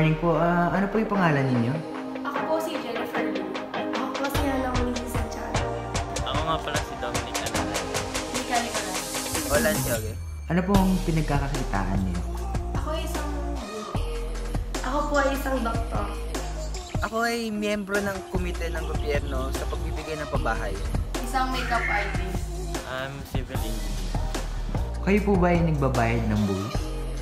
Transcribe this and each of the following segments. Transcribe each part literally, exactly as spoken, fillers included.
morning po. Uh, ano po yung pangalan ninyo? Ako po si Jennifer Lu. Ako po si Araling Santiago. Ako nga pala si Dominic Anareta. Mica Nicolas. Olan, Quiogue. Ano pong pinagkakakitaan niyo? Ako ay isang Ako po ay isang doktor. Ako ay miyembro ng komite ng gobyerno sa pagbibigay ng pabahay. Isang makeup artist. I'm civil engineer. Kayo po ba ay nagbabayad ng buwis?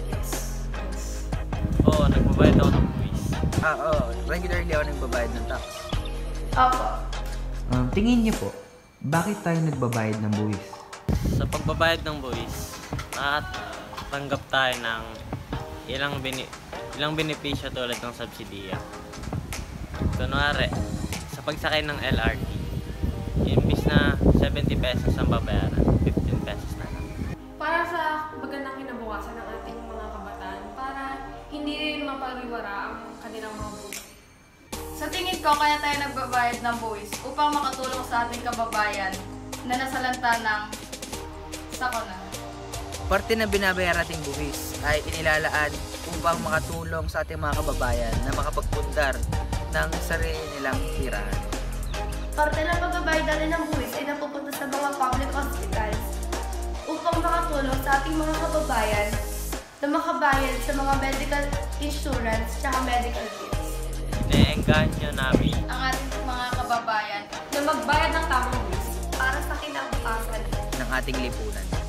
Oo, nagbabayad ako ng buwis. Ah, oo. Regularly ako nagbabayad ng tax. Opo. Um, tingin niyo po, bakit tayo nagbabayad ng buwis? Sa pagbabayad ng buwis, nakatanggap tayo ng ilang, bini ilang benepisyo tulad ng subsidiya. Kunwari, sa pagsakay ng L R T, imbis na seventy pesos ang babayaran, fifteen pesos na lang. Para sa magandang kinabukasan ng ating mga kabataan, para hindi rin mapariwara ang kanilang mga buhay. Sa tingin ko, kaya tayo nagbabayad ng buwis upang makatulong sa ating kababayan na nasalanta ng sakuna. Parte ng binabayaran nating buwis ay inilalaan upang makatulong sa ating mga kababayan na makapagpundar ng sarili nilang tirahan. Parte ng pagbabayad natin ng buwis ay napupunta sa mga public hospitals upang makatulong sa ating mga kababayan na makabayad sa mga medical insurance at medical bills. Ine-engganyo namin Ang ating mga kababayan na magbayad ng tamang buwis para sa kinabukasan Ng ating lipunan.